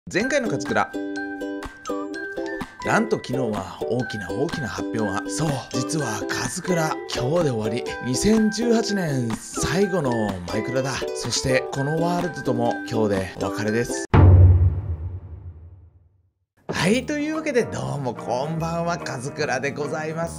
前回の勝倉、なんと昨日は大きな発表が。そう、実は勝倉今日で終わり。2018年最後のマイクラだ。そしてこのワールドとも今日でお別れです。はい、というわけでどうもこんばんは、勝倉でございます。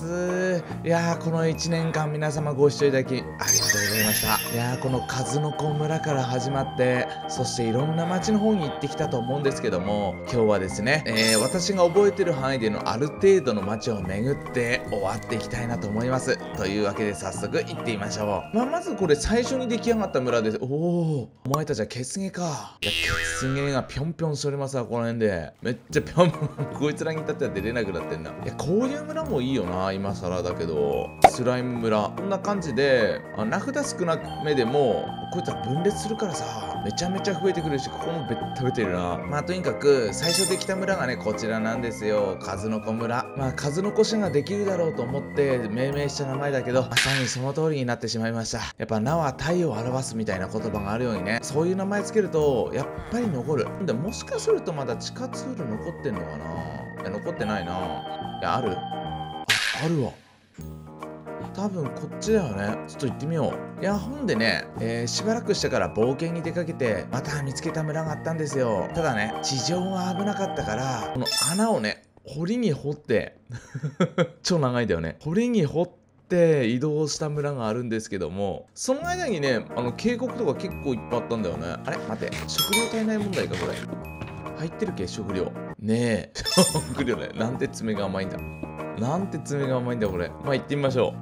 いやー、この1年間皆様ご視聴いただきありがとうございました。いやー、この数の子村から始まって、そしていろんな町の方に行ってきたと思うんですけども、今日はですね、私が覚えてる範囲でのある程度の町を巡って終わっていきたいなと思います。というわけで早速行ってみましょう。まずこれ最初に出来上がった村です。お前たちはケツゲか。いや、ケツゲがぴょんぴょんしておりますわ、この辺で。めっちゃぴょんこいつらに至っては出れなくなってんな。いや、こういう村もいいよな、今更だけど。スライム村。こんな感じで、名札少なめでも、こいつは分裂するからさ、めちゃめちゃ増えてくるし、ここもべったべてるな。とにかく、最初できた村がね、こちらなんですよ。数の子村。数の子市ができるだろうと思って、命名した名前だけど、まさにその通りになってしまいました。やっぱ、名は太陽を表すみたいな言葉があるようにね、そういう名前つけると、やっぱり残る。でもしかするとまだ地下ツール残ってんのかな。いや、残ってないな。いや、ある？あるわ。多分こっちだよね。ちょっと行ってみよう。いや、ほんでね、しばらくしてから冒険に出かけて、また見つけた村があったんですよ。ただね、地上が危なかったから、この穴をね、堀に掘って超長いんだよね。堀に掘って移動した村があるんですけども、その間にね、渓谷とか結構いっぱいあったんだよね。あれ待って、食料足りない問題か、これ。入ってるっけ、食料。ねえ。食料ね。なんて爪が甘いんだ。なんて爪が甘いんだ、これ。行ってみましょ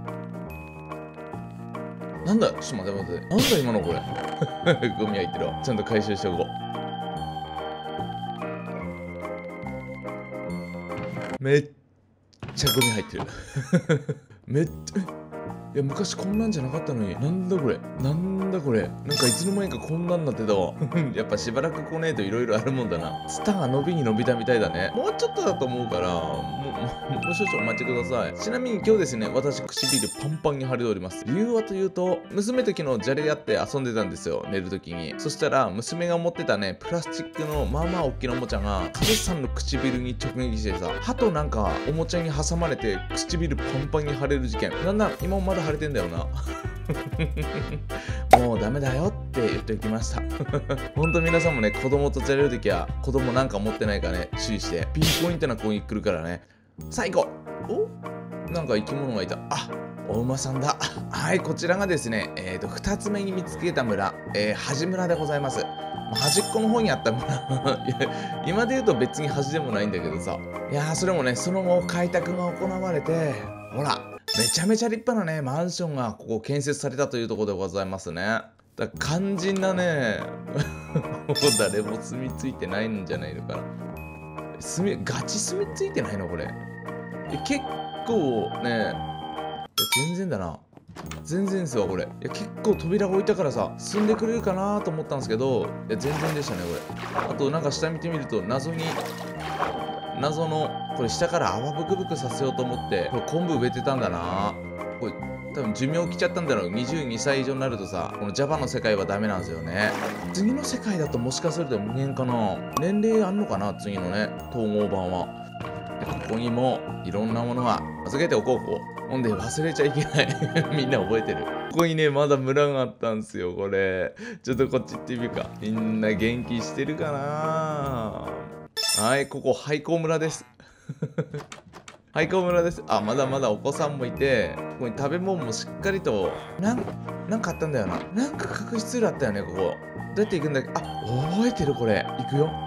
う。なんだ、ちょっと待って。なんだ今のこれ。ゴミ入ってるわ。ちゃんと回収しておこう。めっちゃゴミ入ってる。めっちゃ、いや、昔こんなんじゃなかったのに。なんだこれ。なんだこれ。なんかいつの間にかこんなんなってたわ。やっぱしばらく来ねえといろいろあるもんだな。ツタが伸びに伸びたみたいだね。もうちょっとだと思うから、もう少々お待ちください。ちなみに今日ですね、私唇パンパンに腫れております。理由はというと、娘と昨日じゃれ合って遊んでたんですよ。寝るときに。そしたら、娘が持ってたね、プラスチックのまあまあ大きなおもちゃが、カズさんの唇に直撃してさ、歯となんかおもちゃに挟まれて唇パンパンに腫れる事件。なんだ、今もまだ腫れてんだよな。もうダメだよって言っておきました。ほんと皆さんもね、子供とじゃれるときは、子供なんか持ってないかね、注意して。ピンポイントな攻撃来るからね。さあ行こう。お、なんか生き物がいた。あ、お馬さんだ。はい、こちらがですね、2つ目に見つけた村、端村でございます。端っこの方にあった村。いや、今で言うと別に端でもないんだけどさ。いやー、それもね、その後開拓が行われて、ほら、めちゃめちゃ立派なね、マンションがここ建設されたというところでございますね。だから肝心なね、誰も住み着いてないんじゃないのかな。ガチ住み着いてないのこれ。結構ね、全然だな。全然ですわ、これ。いや、結構扉が置いたからさ、住んでくれるかなと思ったんですけど、いや、全然でしたね、これ。あと、なんか下見てみると、謎の、これ下から泡ブクブクさせようと思って、これ昆布植えてたんだな。これ、多分寿命来ちゃったんだろう。22歳以上になるとさ、この Java の世界はダメなんですよね。次の世界だともしかすると無限かな。年齢あんのかな、次のね、統合版は。ここにもいろんなものが預けておこう、ほんで忘れちゃいけない。みんな覚えてる。ここにね、まだ村があったんすよ、これ。ちょっとこっち行ってみるか。みんな元気してるかな。はい、ここ廃校村です。廃校村です。あ、まだまだお子さんもいて、ここに食べ物もしっかりと、なんかあったんだよな。なんか隠しツールあったよね、ここ。どうやって行くんだっけ。あ、覚えてる、これ。行くよ。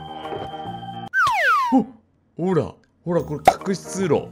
ほら、これ隠し通路。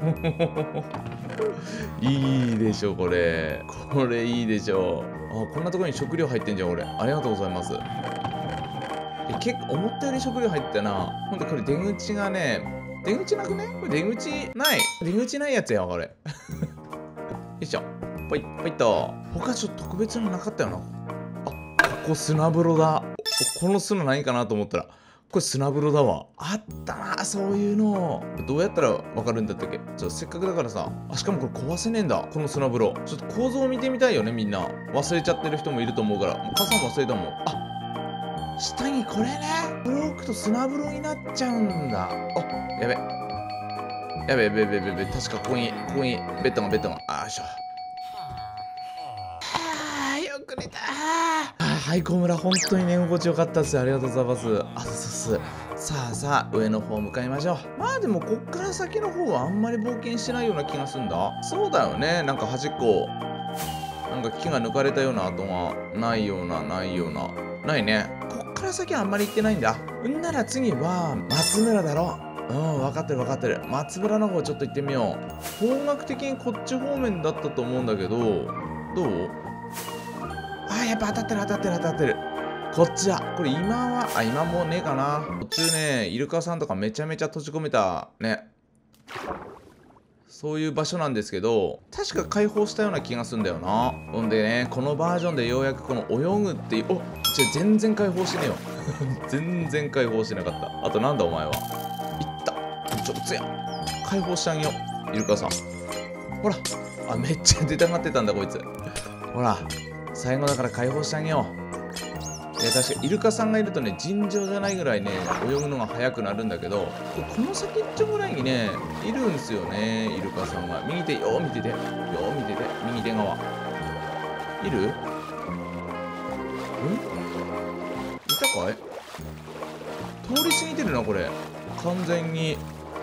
いいでしょ、これ。これいいでしょ。あ、こんなところに食料入ってんじゃん、俺。ありがとうございます。結構思ったより食料入ったな。ほんとこれ出口がね、出口なくね？これ出口ない。出口ないやつや、これ。よいしょ。ポイッと。他ちょっと特別なのなかったよな。あ、ここ砂風呂だ。この砂何かなと思ったら、これ砂風呂だわ。あったな、そういうの。どうやったらわかるんだったっけ。せっかくだからさ。あ、しかもこれ壊せねえんだ、この砂風呂。ちょっと構造を見てみたいよね、みんな。忘れちゃってる人もいると思うから。もう傘も忘れたもん。あ、 下にこれね、これ置くと砂風呂になっちゃうんだ。あ、やべ。やべやべやべやべ。確かここにベッドが。あーしょ。よく寝た。はい、小村、本当に寝心地よかったっす。ありがとうございます。あ、そう。さあ、上の方向かいましょう。まあでも、こっから先の方はあんまり冒険してないような気がすんだ。そうだよね。なんか端っこ、なんか木が抜かれたような跡がないような。ないね。こっから先はあんまり行ってないんだ。んなら次は、松村だろ。うん、分かってる。松村の方ちょっと行ってみよう。方角的にこっち方面だったと思うんだけど、どう？あ、やっぱ当たってる。こっちだ。これ今もうねえかな。途中ね、イルカさんとかめちゃめちゃ閉じ込めた、ね。そういう場所なんですけど、確か解放したような気がするんだよな。ほんでね、このバージョンでようやくこの泳ぐっていう、全然解放してねえよ。全然解放してなかった。あとなんだお前は。いった。つや。解放してあげよう。イルカさん。ほら。あ、めっちゃ出たがってたんだこいつ。ほら。最後だから解放してあげよう。いや、確かイルカさんがいるとね、尋常じゃないぐらいね、泳ぐのが速くなるんだけど、この先っちょぐらいにね、いるんすよね、イルカさんが。右手、見てて。右手側。いる？いたかい？通り過ぎてるな、これ。完全に。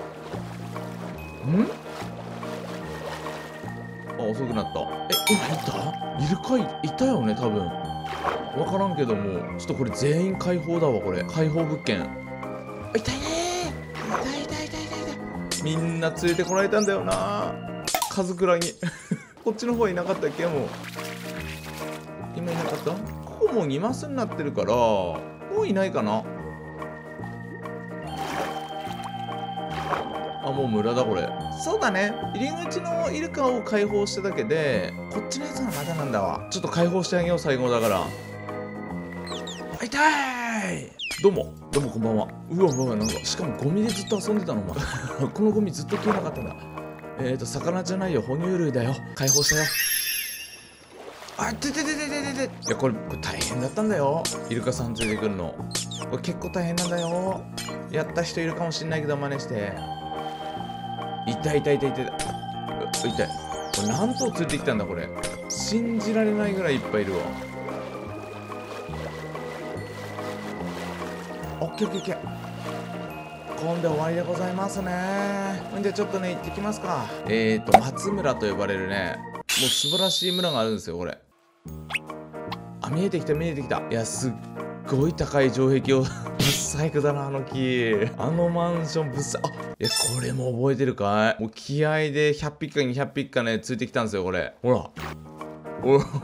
あ、遅くなった。今いた？イルカいたよね、多分。わからんけども、ちょっとこれ全員解放だわ、これ。解放物件。痛いねー。痛い。みんな連れてこられたんだよな。数倉に。こっちの方いなかったっけ？もう。今いなかった？ここもう2マスになってるから、もういないかな。あ、もう村だこれ。そうだね。入り口のイルカを解放しただけで、こっちのやつがまだなんだわ。ちょっと解放してあげよう、最後だから。痛い。どうもこんばんは。うわ、なんか、しかもゴミでずっと遊んでたの、お前。このゴミずっと消えなかったんだ。魚じゃないよ、哺乳類だよ。解放したよ。あ、いや、これ大変だったんだよ。イルカさん連れてくるの。これ結構大変なんだよ。やった人いるかもしんないけど、真似して。痛い。これ何頭連れてきたんだ、これ。信じられないぐらいいっぱいいるわ。オッケー。こんで終わりでございますね。ほんでちょっとね、行ってきますか。松村と呼ばれるね、もう素晴らしい村があるんですよ、これ。あ、見えてきた。いや、すっごい高い城壁をぶっ細工だな、あの木。あのマンションぶっ細工。いや、これも覚えてるかい？もう気合で100匹か200匹かね、ついてきたんですよ、これ。ほら。い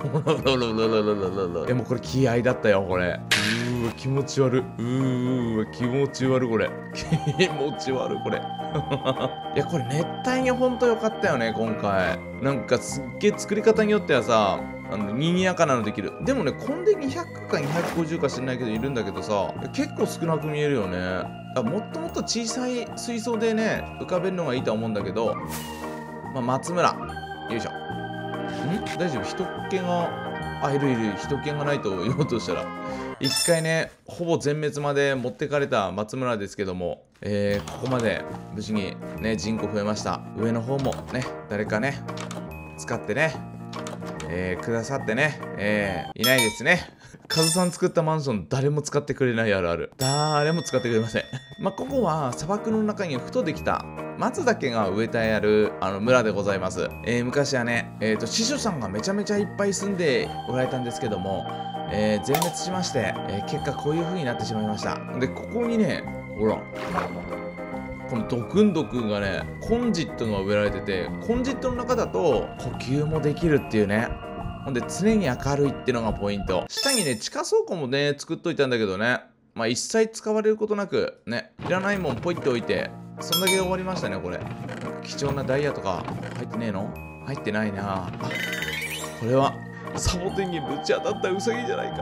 や、もうこれ気合だったよ、これ。気持ち悪い。気持ち悪い、これ。これ。いや、これ熱帯にほんと良かったよね、今回。なんかすっげえ作り方によってはさ、賑やかなのできる。でもね、こんで200か250か知んないけどいるんだけどさ、結構少なく見えるよね。もっともっと小さい水槽でね、浮かべるのがいいとは思うんだけど、まあ、松村。よいしょ。大丈夫？人気が、いる。人気がないと言おうとしたら。一回ね、ほぼ全滅まで持ってかれた松村ですけども、ここまで無事にね、人口増えました。上の方もね、誰かね、使ってね、くださってね、いないですね。カズさん作ったマンション誰も使ってくれないあるある。誰も使ってくれません。まあ、ここは砂漠の中にふとできた松だけが植えてある村でございます。昔はね、司書さんがめちゃめちゃいっぱい住んでおられたんですけども、全滅しまして、結果こういう風になってしまいました。で、ここにね、ほら、このドクンドクンがね、コンジットが植えられてて、コンジットの中だと呼吸もできるっていうね。ほんで常に明るいってのがポイント。下にね、地下倉庫もね、作っといたんだけどね、まあ一切使われることなく、ね、いらないもんポイって置いて、そんだけで終わりましたね、これ。貴重なダイヤとか入ってねえの？入ってないな。あ、これはサボテンにぶち当たったウサギじゃないか。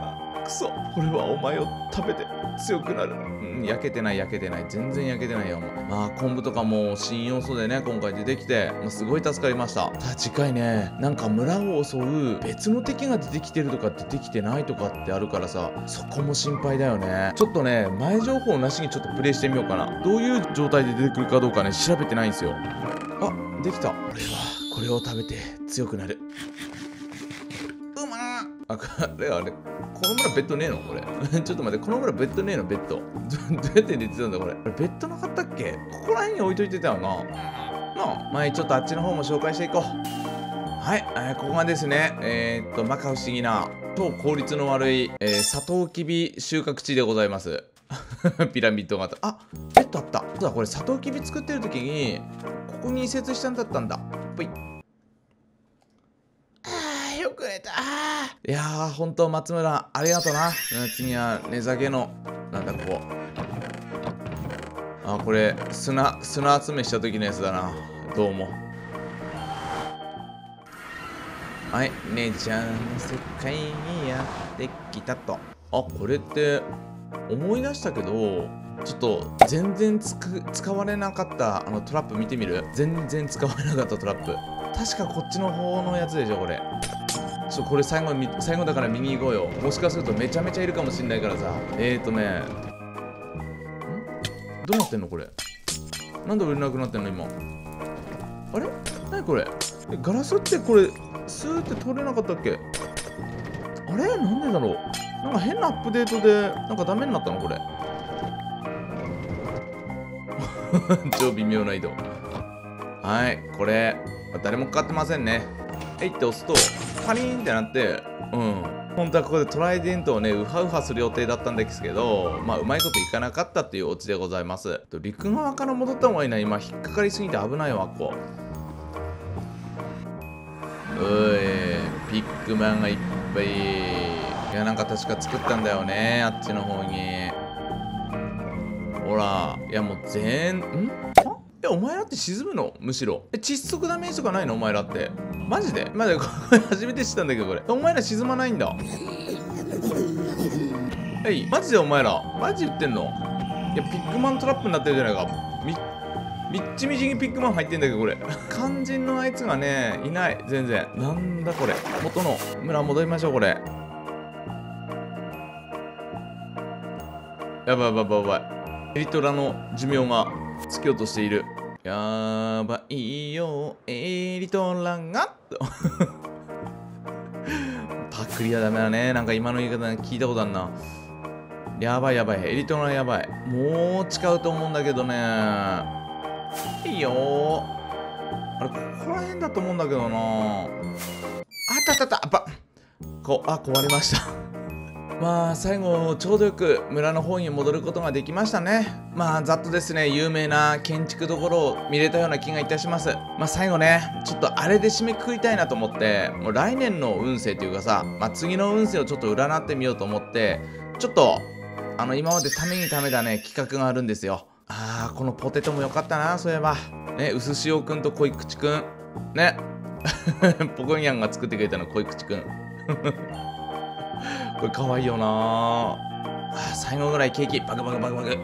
くそ、これはお前を食べて強くなる。焼けてない焼けてない、全然焼けてないよ。まあ昆布とかも新要素でね今回出てきて、すごい助かりました。さあ次回ね、なんか村を襲う別の敵が出てきてるとか出てきてないとかってあるからさ、そこも心配だよね。ちょっとね前情報なしにちょっとプレイしてみようかな。どういう状態で出てくるかどうかね調べてないんですよ。あ、できた。俺はこれを食べて強くなる。うまー。あれあれ、この村ベッドねえのこれちょっと待って、この村ベッドねえのベッドどうやって出てたんだこれ。ベッドなかったっけ。ここら辺に置いといてたよな。前ちょっとあっちの方も紹介していこう。はい、ここがですね摩訶不思議な超効率の悪い、サトウキビ収穫地でございますピラミッド型。あ、ベッドあった。そうだ、これサトウキビ作ってる時にここに移設したんだったんだ。ぽい。よく寝た。いやー、ほんと松村ありがとな。次は寝酒のなんだここ。あ、これ砂集めした時のやつだな。どうも。はい、姉ちゃんの世界にやってきたと。あ、これって思い出したけど、ちょっと全然使われなかったトラップ見てみる。全然使われなかったトラップ。確かこっちの方のやつでしょこれ。これ最後だから見に行こうよ。もしかするとめちゃめちゃいるかもしんないからさ。どうなってんのこれ。なんで売れなくなってんの今。あれ、なにこれ。ガラスってこれスーって取れなかったっけ。あれ、なんでだろう。なんか変なアップデートでなんかダメになったのこれ超微妙な移動。はい、これ誰もかかってませんね。えいって押すとパリーンってなって、本当はここでトライデントをねウハウハする予定だったんですけど、まあうまいこといかなかったっていうオチでございます。陸側から戻った方がいいな。今引っかかりすぎて危ないわ。こうピックマンがいっぱい。いや、なんか確か作ったんだよねあっちの方に。ほら、いやもうお前らって沈むの。むしろ窒息ダメージとかないのお前らって。マジでこれ初めて知ったんだけど、これお前ら沈まないんだ。マジでお前らマジ言ってんの。いやピックマントラップになってるじゃないか。みっちみちにピックマン入ってんだけどこれ肝心のあいつがねいない全然。なんだこれ。元の村戻りましょう。これやばいやばいやばい。エリトラの寿命が尽きようとしている。やばいよエリトラがパクリはダメだね。なんか今の言い方聞いたことあるな。やばいやばい、エリトラやばい。もう使うと思うんだけどね。いいよあれ、ここら辺だと思うんだけどな。あったあったあった。壊れましたまあ最後ちょうどよく村の方に戻ることができましたね。まあざっとですね有名な建築どころを見れたような気がいたします。まあ最後ねちょっとあれで締めくくりたいなと思って、もう来年の運勢というかさ、次の運勢をちょっと占ってみようと思って、ちょっと今までためにためたね企画があるんですよ。このポテトもよかったな。そういえばね、うすしおくんと濃い口くんねポコニャンが作ってくれたの濃い口くんこれかわいいよな。最後ぐらいケーキバクバクバクバク。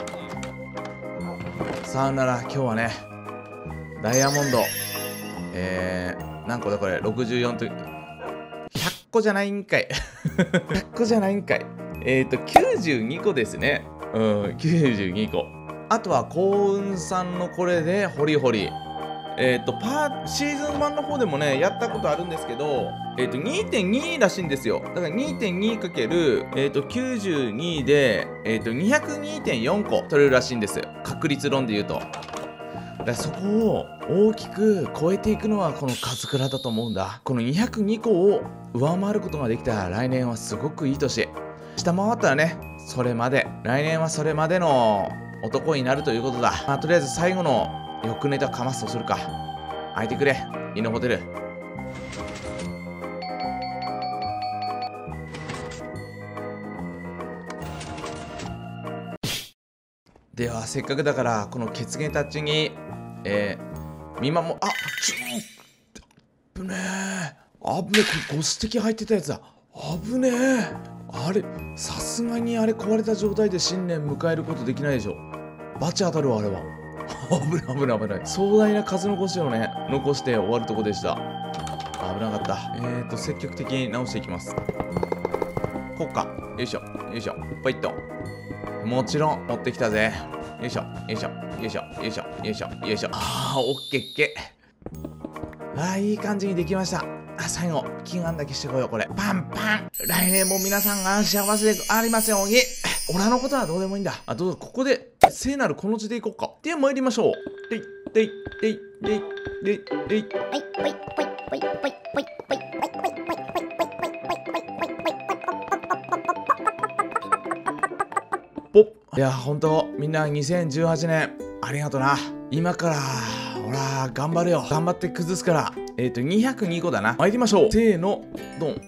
さあなら今日はねダイヤモンド何個だこれ。64と100個じゃないんかい100個じゃないんかい。92個ですね。92個。あとは幸運さんのこれでホリホリ。シーズン1の方でもねやったことあるんですけど、2.2 らしいんですよ。だから 2.2× 92で202.4 個取れるらしいんです。確率論で言うと。だからそこを大きく超えていくのはこの数倉だと思うんだ。この202個を上回ることができたら来年はすごくいい年。下回ったらねそれまで、来年はそれまでの男になるということだ。とりあえず最後のよくネタかますとするか。開いてくれイノホテル。ではせっかくだからこの血芸たちに見守ぶねえ。これご指摘入ってたやつだ。危ねえ。 あれさすがにあれ壊れた状態で新年迎えることできないでしょ。バチ当たるわあれは。危ない危ない危ない。壮大な数残しをね残して終わるとこでした。危なかった。積極的に直していきます。こうか。よいしょよいしょポイッと。もちろん持ってきたぜ。よいしょよいしょよいしょよいしょよいしょよいしょ。ああオッケーオッケー。ああいい感じにできました。最後祈願だけしてこよう。これパンパン。来年も皆さんが幸せでありますように。俺のことはどうでもいいんだ。どうぞここで聖なるこの字でいこうか。では参りましょう。でいでいでいでいでいでい。ポッ。いやほんとみんな2018年ありがとな。今からほら頑張るよ。頑張って崩すから。202個だな。参りましょう。せーのドン。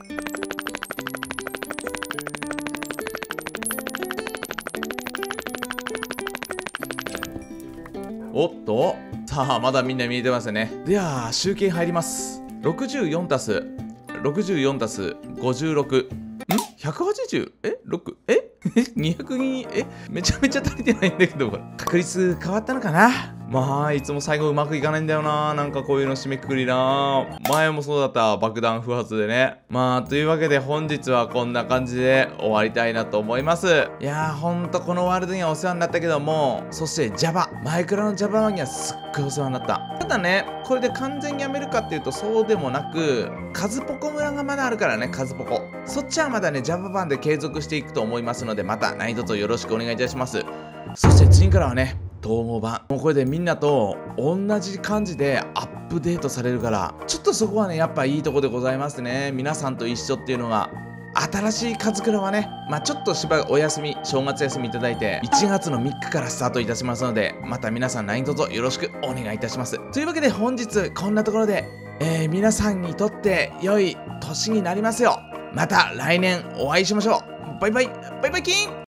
おっとさあまだみんな見えてますね。では集計入ります。64足す64足す56。180？ 6？ 202？ めちゃめちゃ足りてないんだけど、これ確率変わったのかな。まあいつも最後うまくいかないんだよな。なんかこういうの締めくくりな。前もそうだった。爆弾不発でね。まあというわけで本日はこんな感じで終わりたいなと思います。いやーほんとこのワールドにはお世話になったけども、そして Java マイクラの Java マンにはすっごいお世話になった。ただねこれで完全にやめるかっていうとそうでもなく、カズポコ村がまだあるからね。カズポコそっちはまだね Java 版で継続していくと思いますので、また何卒よろしくお願いいたします。そして次からはね統合版、もうこれでみんなと同じ感じでアップデートされるから、ちょっとそこはねやっぱいいとこでございますね。皆さんと一緒っていうのが。新しいカズクラはね、ちょっとしばらくお休み、正月休みいただいて1月の3日からスタートいたしますので、また皆さん何卒よろしくお願いいたします。というわけで本日こんなところで、皆さんにとって良い年になりますよ。また来年お会いしましょう。バイバイバイバイキーン。